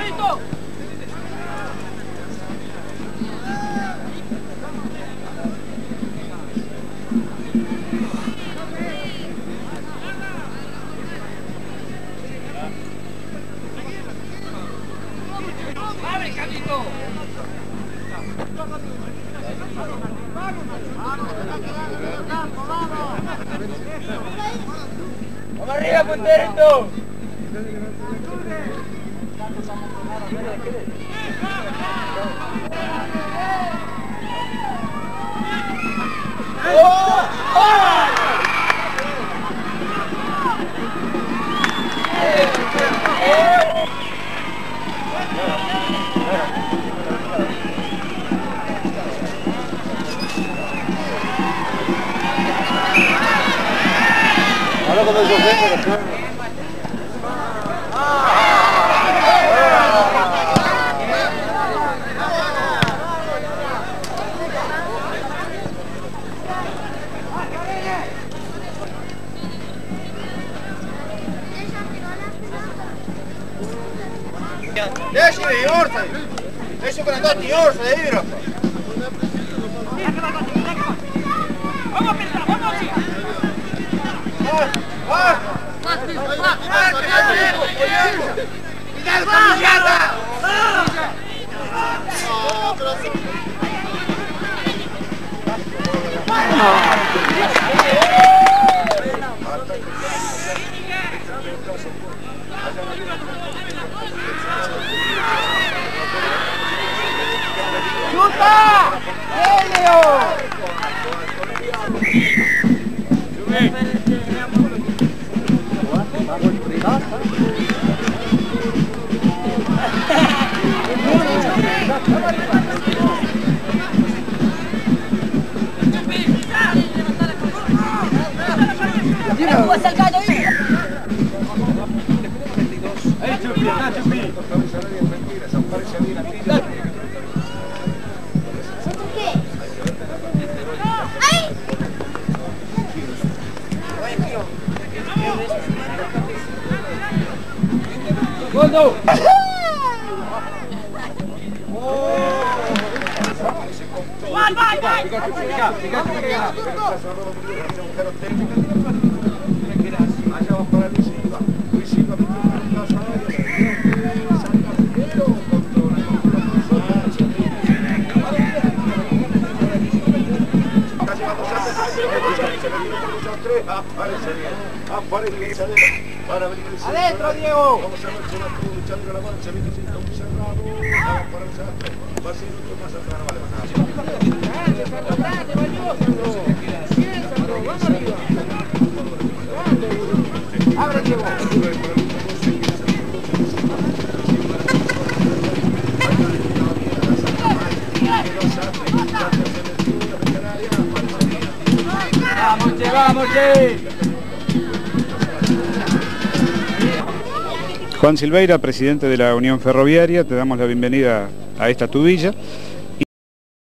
¡Vamos arriba, Punterito! Ahora cuando yo vengo, Neću li Jorca? Neću ga nadati Jorca da igra. ¡Cuidado con mi llanta! ¡Chuta! ¡Helio! ¡Fondo! ¡Adentro, Diego! Vamos a ver si la luchando la marcha, viene sin muy cerrado. Vamos para el centro. Va a ser mucho más atrás, vale, ¡Abre, Diego! ¡Vamos, che, vamos, che! Juan Silveira, presidente de la Unión Ferroviaria, te damos la bienvenida a esta tu villa.